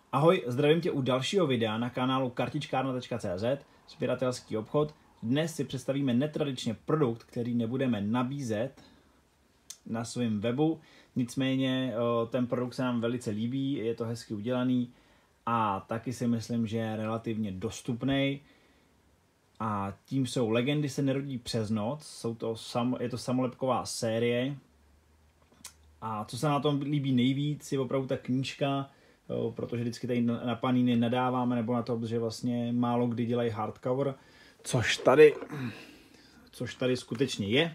Ahoj, zdravím tě u dalšího videa na kanálu kartičkárna.cz, sběratelský obchod. Dnes si představíme netradičně produkt, který nebudeme nabízet na svém webu. Nicméně ten produkt se nám velice líbí, je to hezky udělaný a taky si myslím, že je relativně dostupný. A tím jsou Legendy se nerodí přes noc, je to samolepková série. A co se na tom líbí nejvíc, je opravdu ta knížka, protože vždycky tady na Panini nadáváme, nebo na to, že vlastně málo kdy dělají hardcover, což tady skutečně je.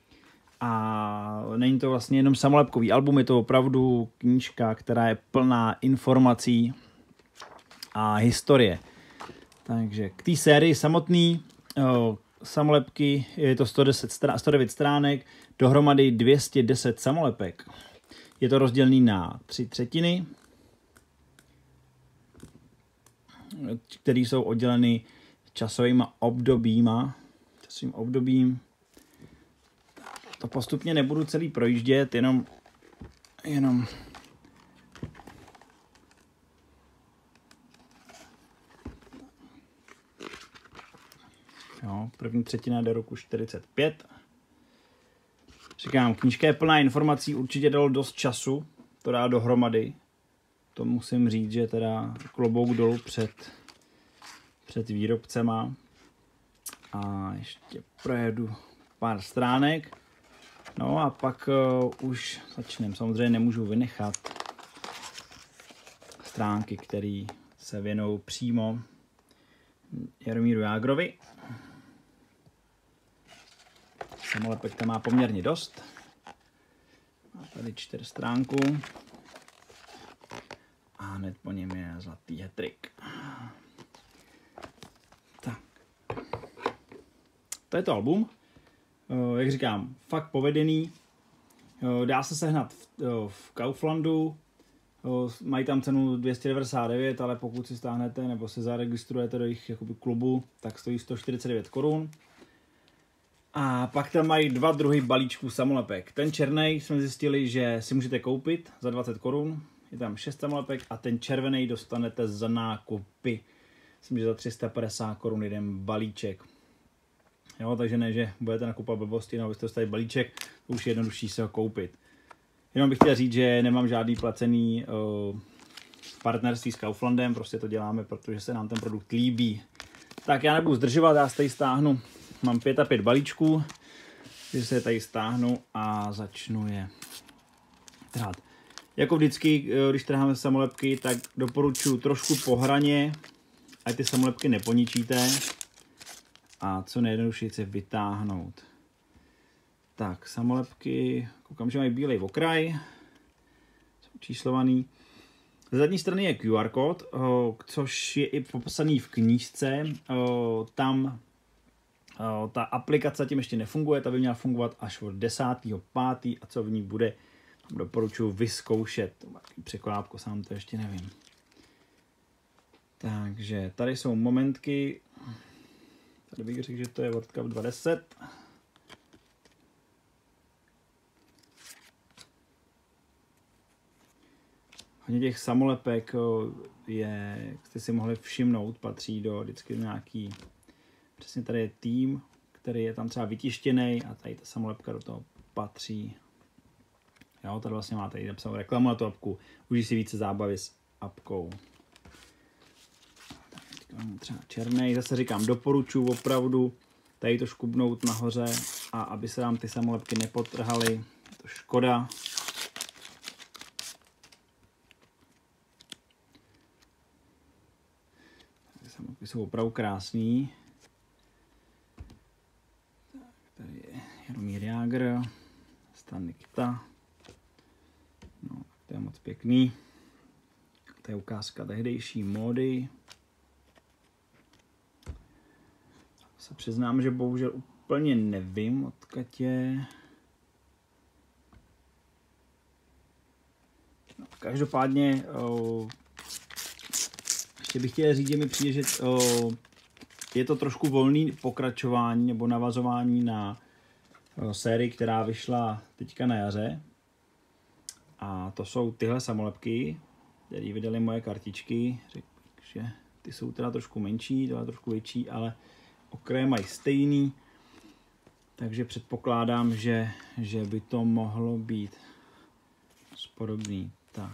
A není to vlastně jenom samolepkový album, je to opravdu knížka, která je plná informací a historie. Takže k té sérii samotný, samolepky, je to 109 stránek, dohromady 210 samolepek. Je to rozdělený na 3/3, které jsou odděleny časovým obdobím. To postupně nebudu celý projíždět, jenom jo, první třetina do roku 45. Říkám, knížka je plná informací, určitě dalo dost času to dá dohromady. To musím říct, že teda klobouk dolů před výrobcema. A ještě projedu pár stránek. No a pak už začneme. Samozřejmě nemůžu vynechat stránky, které se věnují přímo Jaromíru Jágrovi. Samolepek tam má poměrně dost. Má tady 4 stránku. A hned po něm je zlatý hat-trick. Tak. To je to album. Jak říkám, fakt povedený. Dá se sehnat v Kauflandu. Mají tam cenu 299, ale pokud si stáhnete nebo se zaregistrujete do jejich jakoby klubu, tak stojí 149 korun. A pak tam mají 2 druhy balíčků samolepek. Ten černý jsme zjistili, že si můžete koupit za 20 korun. Je tam 6 samolepek a ten červený dostanete za nákupy. Myslím, že za 350 korun jeden balíček. Jo, takže ne, že budete nakupovat blbosti, no abyste dostali balíček, to už je jednodušší se ho koupit. Jenom bych chtěl říct, že nemám žádný placený partnerství s Kauflandem, prostě to děláme, protože se nám ten produkt líbí. Tak já nebudu zdržovat, já se tady stáhnu, mám 5 balíčků, takže se tady stáhnu a začnu je trhat. Jako vždycky, když trháme samolepky, tak doporučuji trošku po hraně, ať ty samolepky neponičíte a co nejjednodušeji se vytáhnout. Tak, samolepky, koukám, že mají bílej okraj, jsou číslovaný. Z zadní strany je QR kód, což je i popsaný v knížce. Tam ta aplikace tím ještě nefunguje, ta by měla fungovat až od 10.5. a co v ní bude, doporučuji vyzkoušet. To má překlápko, sám to ještě nevím. Takže tady jsou momentky. Tady bych řekl, že to je World Cup 2010. Hodně těch samolepek je, jak jste si mohli všimnout, patří do vždycky nějaký, přesně tady je tým, který je tam třeba vytištěný a tady ta samolepka do toho patří. Jo, tady vlastně máte i napsanou reklamu na tu apku, užij si více zábavy s apkou. Třeba černý, zase říkám, doporučuji opravdu tady to škubnout nahoře a aby se vám ty samolepky nepotrhaly, je to škoda. Ty samolepky jsou opravdu krásný. Tak, tady je Jaromír Jágr, Stan Nikita. No, to je moc pěkný. To je ukázka tehdejší módy. Se přiznám, že bohužel úplně nevím, odkud je. No, každopádně ještě bych chtěl říct, že mi přijde, že je to trošku volný pokračování nebo navazování na sérii, která vyšla teďka na jaře. A to jsou tyhle samolepky. který vydali moje kartičky. Řekl bych, že ty jsou teda trošku menší, tohle trošku větší, ale okraje mají stejný. Takže předpokládám, že by to mohlo být podobný. Tak.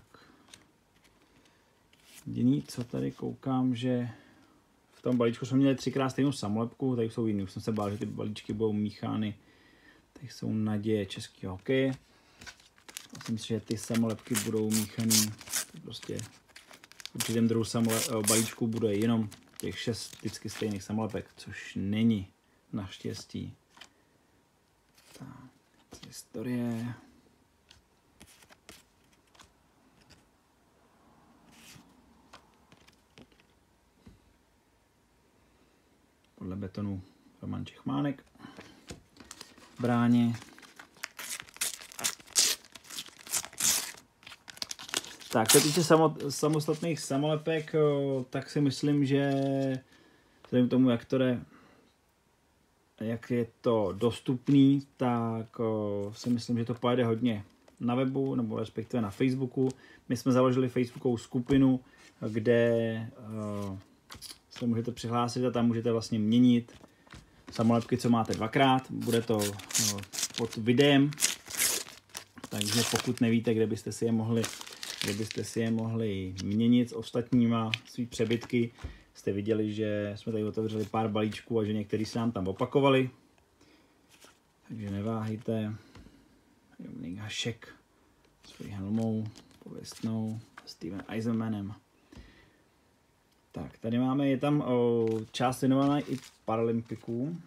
Jediný, co tady koukám, že v tom balíčku jsme měli 3x stejnou samolepku, tady jsou jiný. Už jsem se bál, že ty balíčky budou míchány. Tady jsou naděje českého hokeje. Myslím si, že ty samolepky budou míchaný. Prostě v určitém druhu balíčku bude jenom těch 6 vždycky stejných samolepek, což není naštěstí. Tak, historie. Podle betonu Roman Čechmánek. Bráně. Tak, co týče samostatných samolepek, tak si myslím, že vzhledem k tomu, jak je to dostupný, tak si myslím, že to pojede hodně na webu, nebo respektive na Facebooku. My jsme založili Facebookovou skupinu, kde se můžete přihlásit a tam můžete vlastně měnit samolepky, co máte dvakrát. Bude to pod videem, takže pokud nevíte, kde byste si je mohli měnit s ostatníma, svý přebytky, jste viděli, že jsme tady otevřeli pár balíčků a že některý se nám tam opakovali. Takže neváhejte. Dominik Hašek svojí helmou, pověstnou, Steven Eisenmanem. Tak, tady máme, je tam část věnovaná i Paralympiků.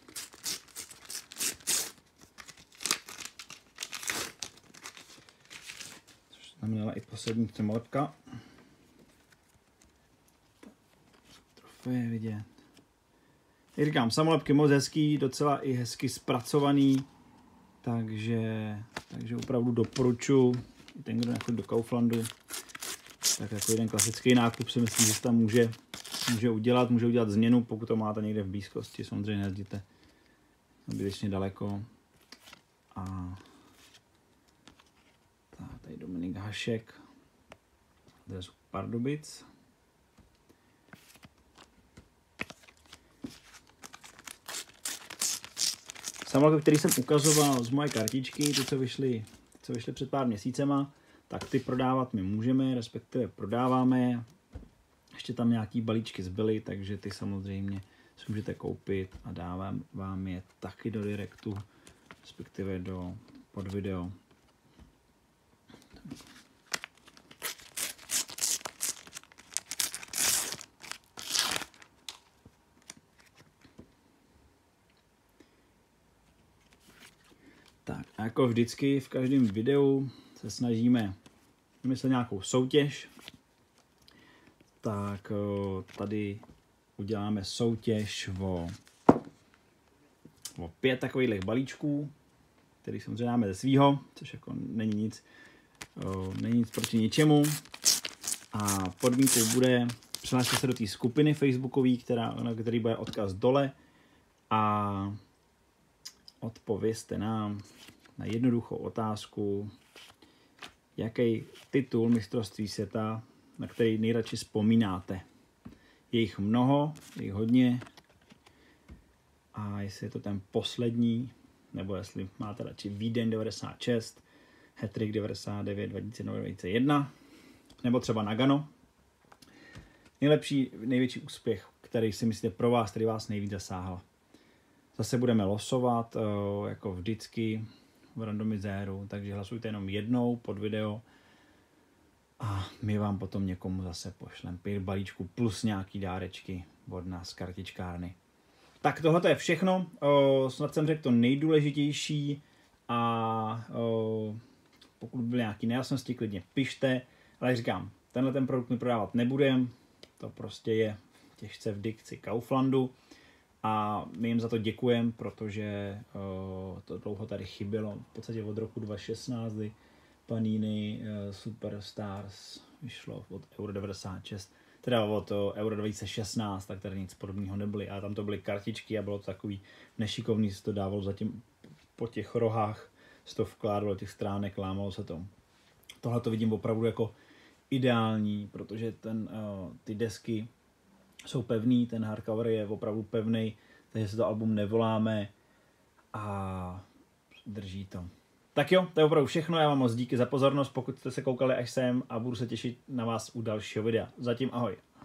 Což znamenala i poslední samolepka. Trofeje vidět. Jak říkám, samolepky moc hezký, docela i hezky zpracovaný, takže opravdu doporučuji. I ten, kdo nechodí do Kauflandu, tak jako jeden klasický nákup si myslím, že se tam může udělat změnu, pokud to máte někde v blízkosti, samozřejmě nejezdíte zbytečně daleko. A tady Dominik Hašek, to je z Pardubic. Samolepky, který jsem ukazoval z moje kartičky, ty, co vyšly před pár měsícema, tak ty prodávat my můžeme, respektive prodáváme. Ještě tam nějaký balíčky zbyly, takže ty samozřejmě si můžete koupit a dávám vám je taky do direktu, respektive pod video. Tak a jako vždycky v každém videu se snažíme vymyslet nějakou soutěž. Tak tady uděláme soutěž o 5 takových balíčků, který samozřejmě dáme ze svýho, což jako není nic proti ničemu. A podmínkou bude přihlásit se do té skupiny facebookové, na který bude odkaz dole, a odpovězte nám na jednoduchou otázku, jaký titul mistrovství světa, na který nejradši vzpomínáte. Je jich mnoho, je jich hodně. A jestli je to ten poslední, nebo jestli máte radši Vídeň 96, Hattrick 99, 2001, nebo třeba Nagano. Největší úspěch, který si myslíte pro vás, který vás nejvíc zasáhl. Zase budeme losovat, jako vždycky, v randomizéru, takže hlasujte jenom jednou pod video a my vám potom někomu zase pošlem 5 balíčků plus nějaký dárečky od nás z kartičkárny. Tak tohle je všechno, snad jsem řekl to nejdůležitější a pokud byly nějaké nejasnosti, klidně pište, ale jak říkám, ten produkt my prodávat nebudeme, to prostě je těžce v dikci Kauflandu. A my jim za to děkujeme, protože to dlouho tady chybělo. V podstatě od roku 2016, kdy Panini Superstars vyšlo od Euro 96, teda od Euro 2016, tak tady nic podobného nebyly. A tam to byly kartičky a bylo to takový nešikovný, se to dávalo zatím po těch rohách, se to vkládalo do těch stránek, lámalo se to. Tohle to vidím opravdu jako ideální, protože ty desky jsou pevný, ten hardcover je opravdu pevný, takže se to album nevoláme a drží to. Tak jo, to je opravdu všechno, já vám moc díky za pozornost, pokud jste se koukali až sem a budu se těšit na vás u dalšího videa. Zatím ahoj.